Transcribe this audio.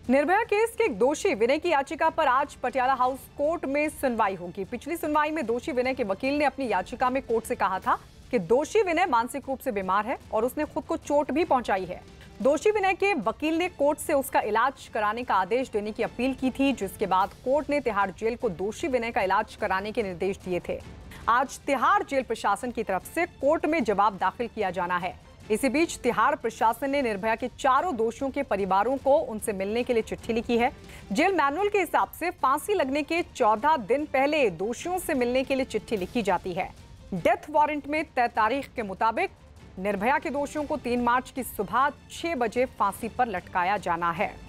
Nirbhaya case के एक दोषी विनय की याचिका पर आज पटियाला हाउस कोर्ट में सुनवाई होगी। पिछली सुनवाई में दोषी विनय के वकील ने अपनी याचिका में कोर्ट से कहा था कि दोषी विनय मानसिक रूप से बीमार है और उसने खुद को चोट भी पहुंचाई है। दोषी विनय के वकील ने कोर्ट से उसका इलाज कराने का आदेश देने की अपील की थी, जिसके बाद कोर्ट ने तिहाड़ जेल को दोषी विनय का इलाज कराने के निर्देश दिए थे। आज तिहाड़ जेल प्रशासन की तरफ से कोर्ट में जवाब दाखिल किया जाना है। इसी बीच तिहाड़ प्रशासन ने निर्भया के चारों दोषियों के परिवारों को उनसे मिलने के लिए चिट्ठी लिखी है। जेल मैनुअल के हिसाब से फांसी लगने के 14 दिन पहले दोषियों से मिलने के लिए चिट्ठी लिखी जाती है। डेथ वारंट में तय तारीख के मुताबिक निर्भया के दोषियों को 3 मार्च की सुबह 6 बजे फांसी पर लटकाया जाना है।